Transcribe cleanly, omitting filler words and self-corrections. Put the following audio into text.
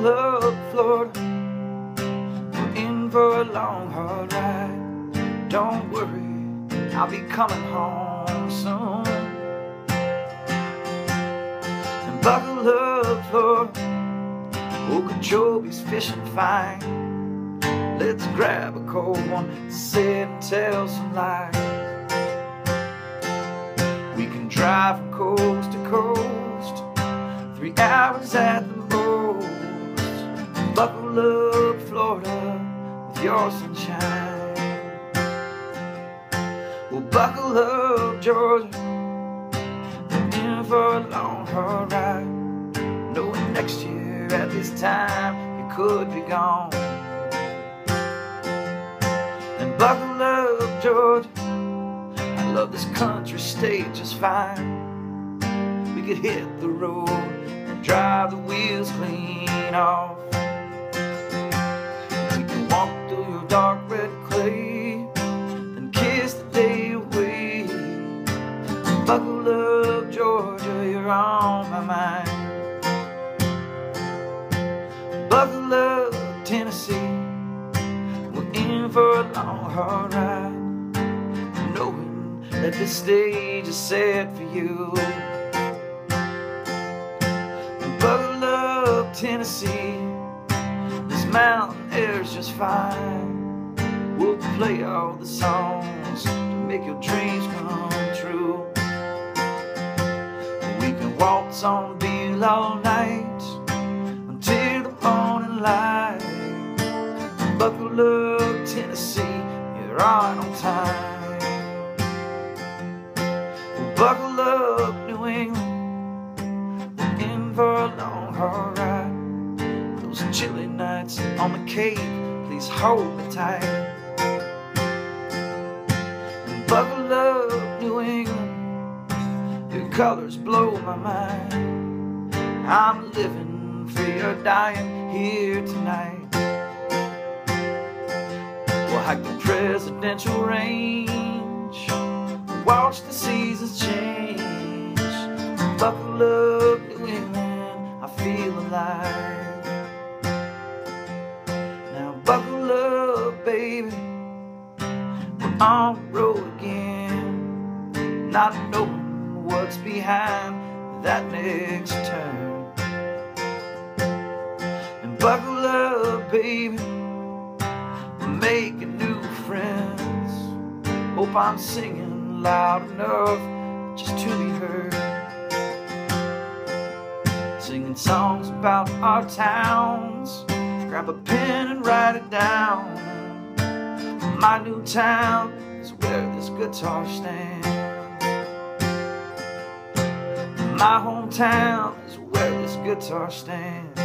Buckle up, Florida, we're in for a long, hard ride. Don't worry, I'll be coming home soon. And buckle up, Florida, Okeechobee's fishing fine. Let's grab a cold one, sit and tell some lies. We can drive from coast to coast, 3 hours at the most. Buckle up, Florida, with your sunshine. Well, buckle up, Georgia, we're in for a long, hard ride. Knowing next year at this time you could be gone. And buckle up, Georgia, I love this country state just fine. We could hit the road and drive the wheels clean off. We can walk through your dark red clay and kiss the day away. Buckle up, Georgia, you're on my mind. Buckle up, Tennessee, we're in for a long, hard ride. Knowing that this stage is set for you. Buckle up, Tennessee, this mountain air's just fine. We'll play all the songs to make your dreams come true. We can waltz on Beale all night until the morning light. Buckle up, Tennessee, you're right on time. Buckle up, New England, we're in for a long, hard ride. Those chilly nights on the Cape, please hold me tight. And buckle up, New England, your colors blow my mind. I'm living free or dying here tonight. We'll hike the presidential range, watch the seasons change. Buckle up, New England, I feel alive. Now buckle up, baby, we're on the road again, not knowing what's behind that next turn. And buckle up, baby, we're making new friends. Hope I'm singing loud enough just to be heard. Singing songs about our towns, grab a pen and write it down. My new town is where this guitar stands. My hometown is where this guitar stands.